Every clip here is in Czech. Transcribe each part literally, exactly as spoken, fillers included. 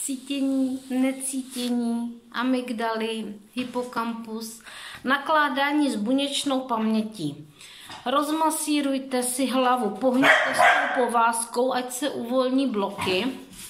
cítění, necítění, amygdaly, hypokampus, nakládání s buněčnou pamětí. Rozmasírujte si hlavu, pohněte s tou povázkou, ať se uvolní bloky.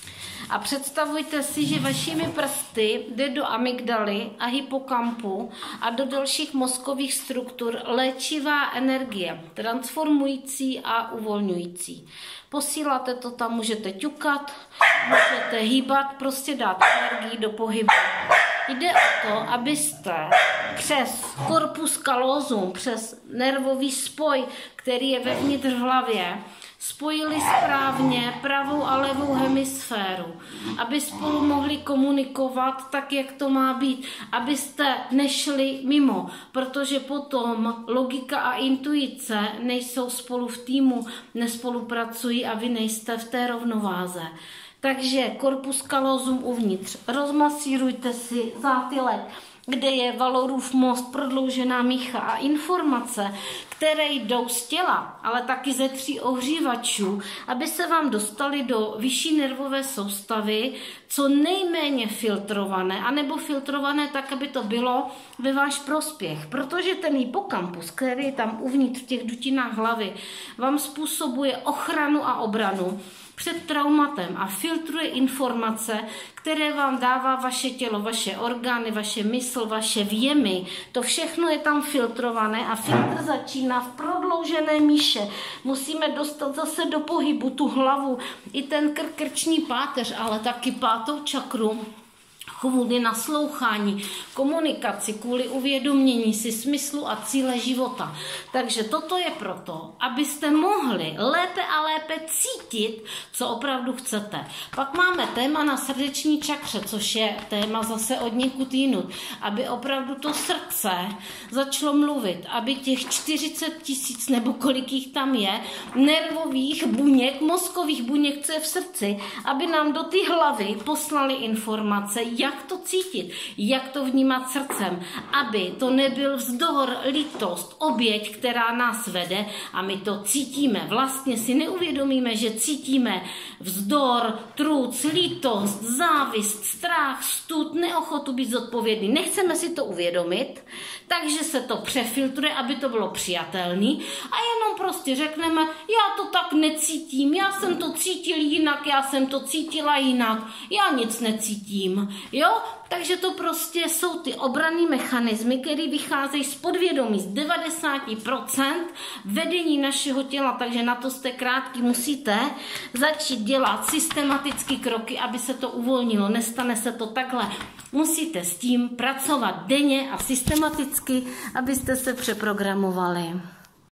A představujte si, že vašimi prsty jde do amygdaly a hypokampu a do dalších mozkových struktur léčivá energie, transformující a uvolňující. Posíláte to tam, můžete ťukat, můžete hýbat, prostě dát energii do pohybu. Jde o to, abyste přes corpus callosum, přes nervový spoj, který je vevnitř v hlavě, spojili správně pravou a levou hemisféru, aby spolu mohli komunikovat tak, jak to má být, abyste nešli mimo, protože potom logika a intuice nejsou spolu v týmu, nespolupracují a vy nejste v té rovnováze. Takže corpus callosum uvnitř, rozmasírujte si zátylek, kde je Valorův most, prodloužená mícha a informace, které jdou z těla, ale taky ze tří ohřívačů, aby se vám dostali do vyšší nervové soustavy, co nejméně filtrované, anebo filtrované tak, aby to bylo ve váš prospěch. Protože ten hypokampus, který je tam uvnitř v těch dutinách hlavy, vám způsobuje ochranu a obranu před traumatem a filtruje informace, které vám dává vaše tělo, vaše orgány, vaše mysl, vaše věmy. To všechno je tam filtrované a filtr začíná v prodloužené míše. Musíme dostat zase do pohybu tu hlavu, i ten krk, krční páteř, ale taky pátou čakru, kvůli naslouchání, komunikaci, kvůli uvědomění si smyslu a cíle života. Takže toto je proto, abyste mohli lépe a lépe cítit, co opravdu chcete. Pak máme téma na srdeční čakře, což je téma zase od někud jinut, aby opravdu to srdce začalo mluvit, aby těch čtyřicet tisíc nebo kolik jich tam je, nervových buněk, mozkových buněk, co je v srdci, aby nám do té hlavy poslali informace, jak to cítit, jak to vnímat srdcem, aby to nebyl vzdor, lítost, oběť, která nás vede a my to cítíme. Vlastně si neuvědomíme, že cítíme vzdor, truc, lítost, závist, strach, stud, neochotu být zodpovědný. Nechceme si to uvědomit, takže se to přefiltruje, aby to bylo přijatelný a jenom prostě řekneme, já to tak necítím, já jsem to cítil jinak, já jsem to cítila jinak, já nic necítím. Jo? Takže to prostě jsou ty obranné mechanismy, které vycházejí z podvědomí, z devadesát procent vedení našeho těla, takže na to jste krátký, musíte začít dělat systematické kroky, aby se to uvolnilo, nestane se to takhle. Musíte s tím pracovat denně a systematicky, abyste se přeprogramovali.